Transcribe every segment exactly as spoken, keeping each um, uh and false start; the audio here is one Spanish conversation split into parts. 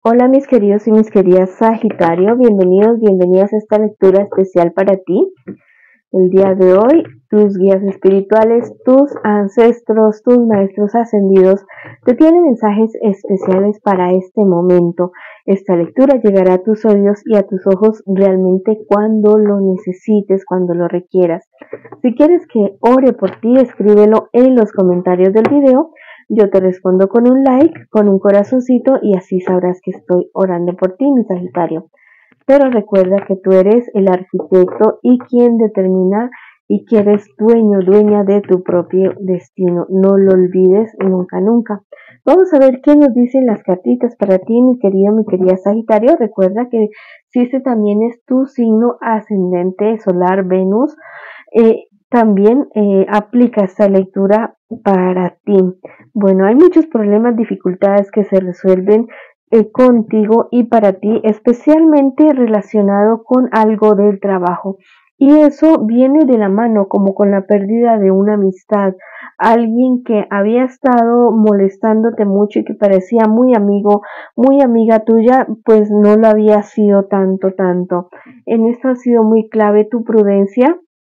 Hola mis queridos y mis queridas Sagitario, bienvenidos, bienvenidas a esta lectura especial para ti. El día de hoy, tus guías espirituales, tus ancestros, tus maestros ascendidos te tienen mensajes especiales para este momento. Esta lectura llegará a tus oídos y a tus ojos realmente cuando lo necesites, cuando lo requieras. Si quieres que ore por ti, escríbelo en los comentarios del video. Yo te respondo con un like, con un corazoncito y así sabrás que estoy orando por ti, mi Sagitario. Pero recuerda que tú eres el arquitecto y quien determina y que eres dueño, dueña de tu propio destino. No lo olvides nunca, nunca. Vamos a ver qué nos dicen las cartitas para ti, mi querido, mi querida Sagitario. Recuerda que si este también es tu signo ascendente solar Venus, eh, también eh, aplica esta lectura para ti. Bueno, hay muchos problemas, dificultades que se resuelven eh, contigo y para ti, especialmente relacionado con algo del trabajo. Y eso viene de la mano, como con la pérdida de una amistad, alguien que había estado molestándote mucho y que parecía muy amigo, muy amiga tuya, pues no lo había sido tanto, tanto. En esto ha sido muy clave tu prudencia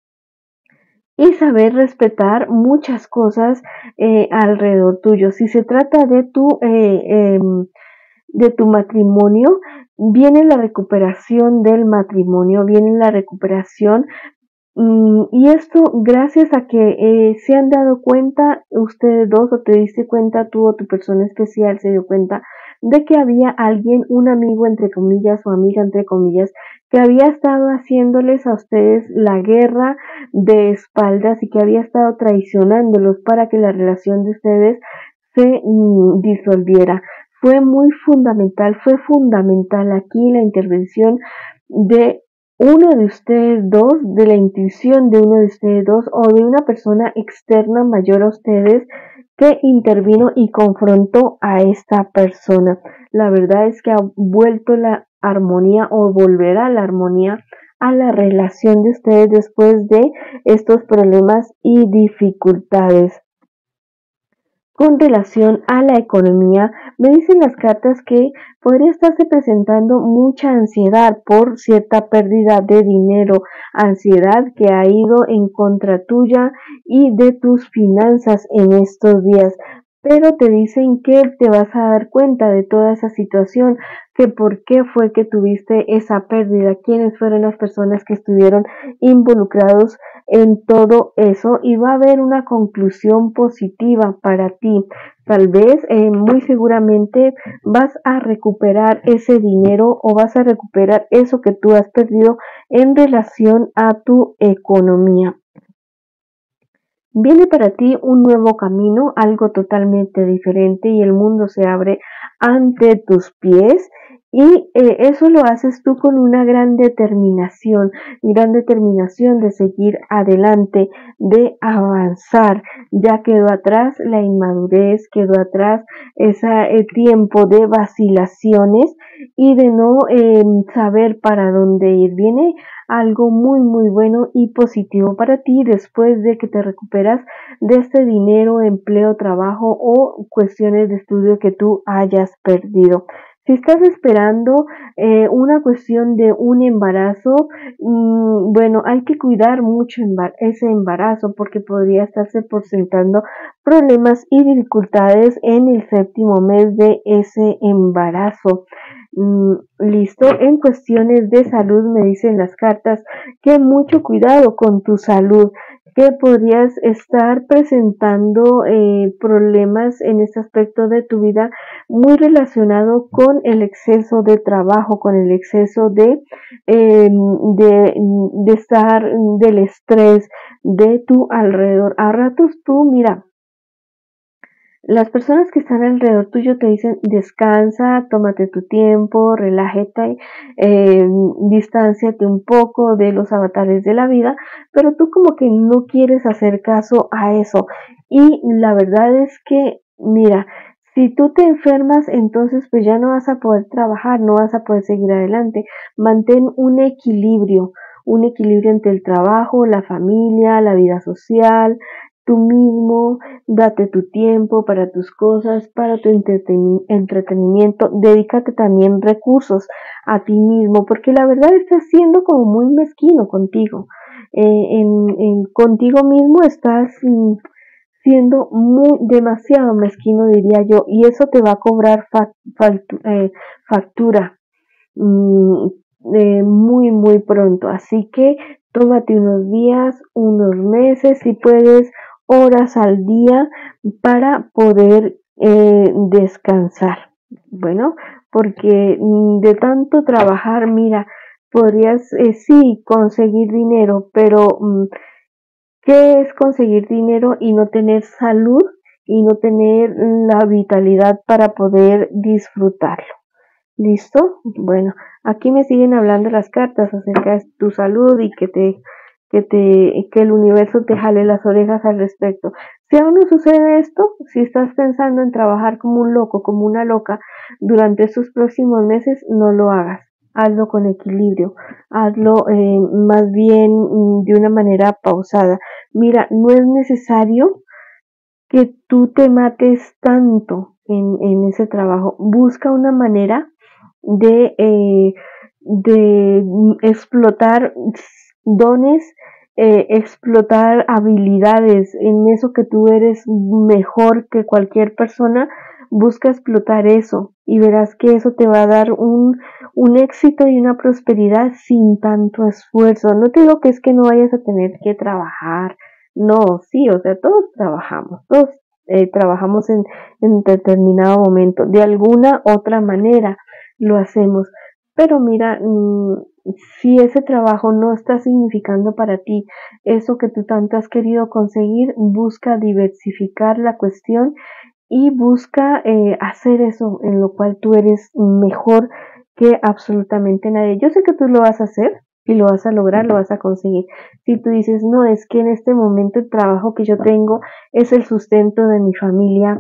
y saber respetar muchas cosas eh, alrededor tuyo. Si se trata de tu eh, eh, de tu matrimonio, viene la recuperación del matrimonio, viene la recuperación mm, y esto gracias a que eh, se han dado cuenta ustedes dos, o te diste cuenta tú o tu persona especial se dio cuenta de que había alguien, un amigo entre comillas o amiga entre comillas, que había estado haciéndoles a ustedes la guerra de espaldas y que había estado traicionándolos para que la relación de ustedes se mm, disolviera. Fue muy fundamental, fue fundamental aquí la intervención de uno de ustedes dos, de la intuición de uno de ustedes dos o de una persona externa mayor a ustedes que intervino y confrontó a esta persona. La verdad es que ha vuelto la armonía o volverá la armonía a la relación de ustedes después de estos problemas y dificultades. Con relación a la economía, me dicen las cartas que podría estarse presentando mucha ansiedad por cierta pérdida de dinero, ansiedad que ha ido en contra tuya y de tus finanzas en estos días. Pero te dicen que te vas a dar cuenta de toda esa situación, que por qué fue que tuviste esa pérdida, quiénes fueron las personas que estuvieron involucrados en todo eso y va a haber una conclusión positiva para ti. Tal vez, eh, muy seguramente vas a recuperar ese dinero o vas a recuperar eso que tú has perdido en relación a tu economía. Viene para ti un nuevo camino, algo totalmente diferente y el mundo se abre ante tus pies y eh, eso lo haces tú con una gran determinación, gran determinación de seguir adelante, de avanzar. Ya quedó atrás la inmadurez, quedó atrás ese eh, tiempo de vacilaciones y de no eh, saber para dónde ir. Viene algo muy muy bueno y positivo para ti después de que te recuperas de este dinero, empleo, trabajo o cuestiones de estudio que tú hayas perdido. Si estás esperando eh, una cuestión de un embarazo, mmm, bueno, hay que cuidar mucho embar- ese embarazo porque podría estarse presentando problemas y dificultades en el séptimo mes de ese embarazo. Mm, listo, en cuestiones de salud me dicen las cartas que mucho cuidado con tu salud, que podrías estar presentando eh, problemas en este aspecto de tu vida muy relacionado con el exceso de trabajo, con el exceso de, eh, de, de estar, del estrés de tu alrededor. A ratos tú, mira, las personas que están alrededor tuyo te dicen descansa, tómate tu tiempo, relájate, eh, distánciate un poco de los avatares de la vida, pero tú como que no quieres hacer caso a eso. Y la verdad es que, mira, si tú te enfermas, entonces pues ya no vas a poder trabajar, no vas a poder seguir adelante. Mantén un equilibrio, un equilibrio entre el trabajo, la familia, la vida social, tú mismo, date tu tiempo para tus cosas, para tu entreten entretenimiento, dedícate también recursos a ti mismo, porque la verdad estás siendo como muy mezquino contigo, eh, en, en contigo mismo estás mm, siendo muy demasiado mezquino, diría yo, y eso te va a cobrar fa factu eh, factura mm, eh, muy muy pronto, así que tómate unos días, unos meses, si puedes, horas al día para poder eh, descansar. Bueno, porque mm, de tanto trabajar, mira, podrías eh, sí conseguir dinero, pero mm, ¿qué es conseguir dinero y no tener salud y no tener la vitalidad para poder disfrutarlo? ¿Listo? Bueno, aquí me siguen hablando las cartas acerca de tu salud y que te, que te, que el universo te jale las orejas al respecto. Si aún no sucede esto, si estás pensando en trabajar como un loco, como una loca, durante estos próximos meses, no lo hagas. Hazlo con equilibrio, hazlo eh, más bien mm, de una manera pausada. Mira, no es necesario que tú te mates tanto en, en ese trabajo. Busca una manera de, eh, de explotar dones, eh, explotar habilidades en eso que tú eres mejor que cualquier persona. Busca explotar eso y verás que eso te va a dar un, un éxito y una prosperidad sin tanto esfuerzo. No te digo que es que no vayas a tener que trabajar, no, sí, o sea, todos trabajamos, todos eh, trabajamos en, en determinado momento, de alguna otra manera lo hacemos, pero mira, mmm, si ese trabajo no está significando para ti eso que tú tanto has querido conseguir, busca diversificar la cuestión y busca eh, hacer eso en lo cual tú eres mejor que absolutamente nadie. Yo sé que tú lo vas a hacer y lo vas a lograr, lo vas a conseguir. Si tú dices, no, es que en este momento el trabajo que yo tengo es el sustento de mi familia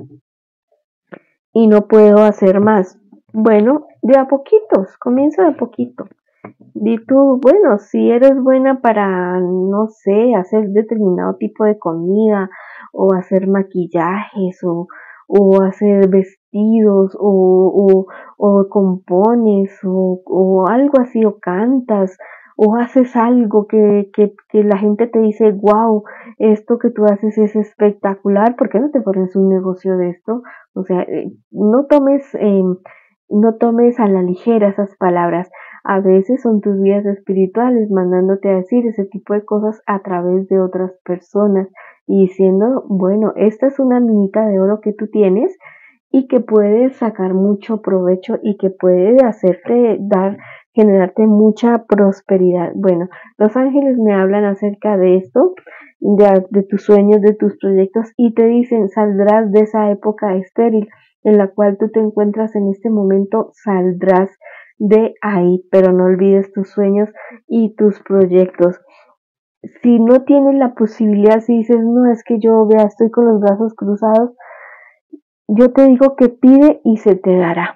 y no puedo hacer más. Bueno, de a poquitos, comienza de a poquito. Di tú, bueno, si eres buena para, no sé, hacer determinado tipo de comida o hacer maquillajes o, o hacer vestidos o, o, o compones o, o algo así o cantas o haces algo que, que, que la gente te dice, wow, esto que tú haces es espectacular, ¿por qué no te pones un negocio de esto? O sea, eh, no tomes, eh, no tomes a la ligera esas palabras. A veces son tus guías espirituales mandándote a decir ese tipo de cosas a través de otras personas y diciendo, bueno, esta es una minita de oro que tú tienes y que puedes sacar mucho provecho y que puede hacerte dar, generarte mucha prosperidad. Bueno, los ángeles me hablan acerca de esto, de, de tus sueños, de tus proyectos y te dicen, saldrás de esa época estéril en la cual tú te encuentras en este momento, saldrás de ahí, pero no olvides tus sueños y tus proyectos. Si no tienes la posibilidad, si dices, no, es que yo vea, estoy con los brazos cruzados, yo te digo que pide y se te dará.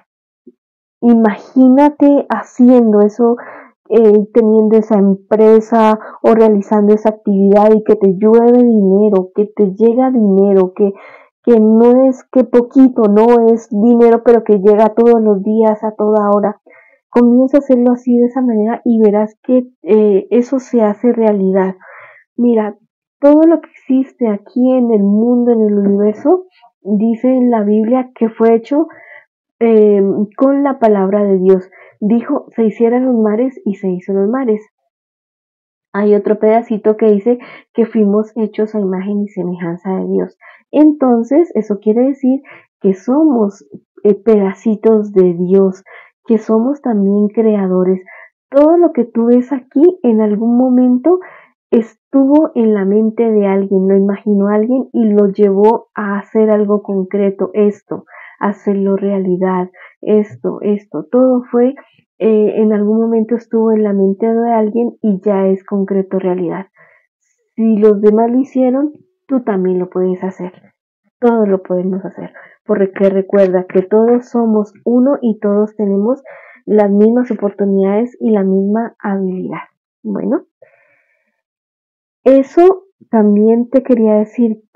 Imagínate haciendo eso, eh, teniendo esa empresa o realizando esa actividad y que te llueve dinero, que te llega dinero, que, que no es que poquito, no es dinero, pero que llega todos los días, a toda hora. Comienza a hacerlo así de esa manera y verás que eh, eso se hace realidad. Mira, todo lo que existe aquí en el mundo, en el universo, dice en la Biblia que fue hecho eh, con la palabra de Dios. Dijo, se hicieran los mares y se hizo los mares. Hay otro pedacito que dice que fuimos hechos a imagen y semejanza de Dios. Entonces, eso quiere decir que somos eh, pedacitos de Dios, que somos también creadores. Todo lo que tú ves aquí en algún momento estuvo en la mente de alguien, lo imaginó alguien y lo llevó a hacer algo concreto, esto, hacerlo realidad, esto, esto, todo fue eh, en algún momento estuvo en la mente de alguien y ya es concreto realidad. Si los demás lo hicieron, tú también lo puedes hacer. Todos lo podemos hacer. Porque recuerda que todos somos uno y todos tenemos las mismas oportunidades y la misma habilidad. Bueno, eso también te quería decir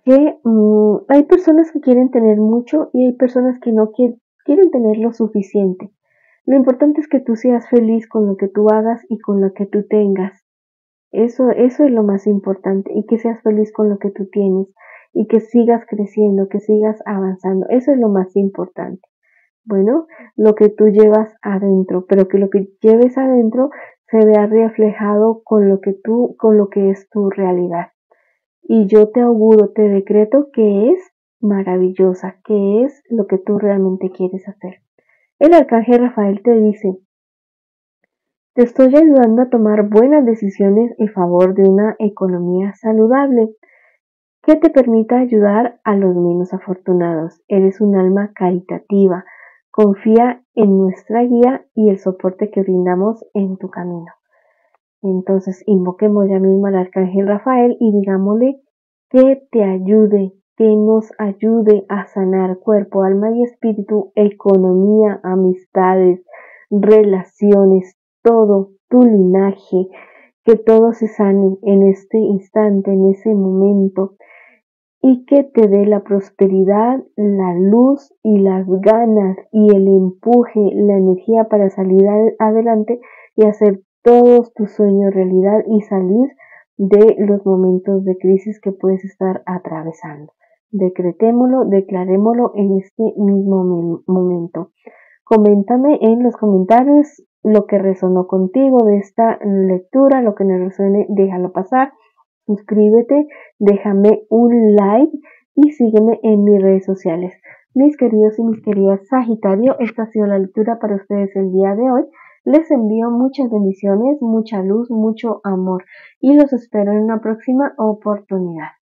que mmm, hay personas que quieren tener mucho y hay personas que no quieren, quieren tener lo suficiente. Lo importante es que tú seas feliz con lo que tú hagas y con lo que tú tengas. Eso, eso es lo más importante, y que seas feliz con lo que tú tienes y que sigas creciendo, que sigas avanzando. Eso es lo más importante. Bueno, lo que tú llevas adentro, pero que lo que lleves adentro se vea reflejado con lo que tú, con lo que es tu realidad. Y yo te auguro, te decreto que es maravillosa, que es lo que tú realmente quieres hacer. El arcángel Rafael te dice: te estoy ayudando a tomar buenas decisiones en favor de una economía saludable que te permita ayudar a los menos afortunados. Eres un alma caritativa. Confía en nuestra guía y el soporte que brindamos en tu camino. Entonces, invoquemos ya mismo al arcángel Rafael y digámosle que te ayude, que nos ayude a sanar cuerpo, alma y espíritu, economía, amistades, relaciones, todo, tu linaje, que todo se sane en este instante, en ese momento, y que te dé la prosperidad, la luz y las ganas y el empuje, la energía para salir adelante y hacer todos tus sueños realidad y salir de los momentos de crisis que puedes estar atravesando. Decretémoslo, declarémoslo en este mismo momento. Coméntame en los comentarios lo que resonó contigo de esta lectura, lo que no resuene, déjalo pasar. Suscríbete, déjame un like y sígueme en mis redes sociales. Mis queridos y mis queridas Sagitario, esta ha sido la lectura para ustedes el día de hoy. Les envío muchas bendiciones, mucha luz, mucho amor y los espero en una próxima oportunidad.